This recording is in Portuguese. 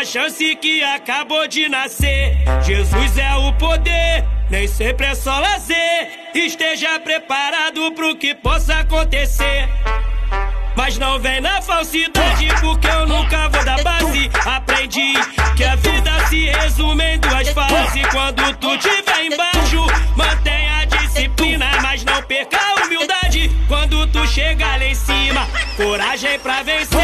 chance que acabou de nascer. Jesus é o poder, nem sempre é só lazer. Esteja preparado pro que possa acontecer. Mas não vem na falsidade, porque eu nunca vou dar base. Aprendi que a vida se resume em duas fases. Quando tu tiver embaixo, mantenha a disciplina, mas não perca a humildade. Quando tu chegar lá em cima, coragem pra vencer.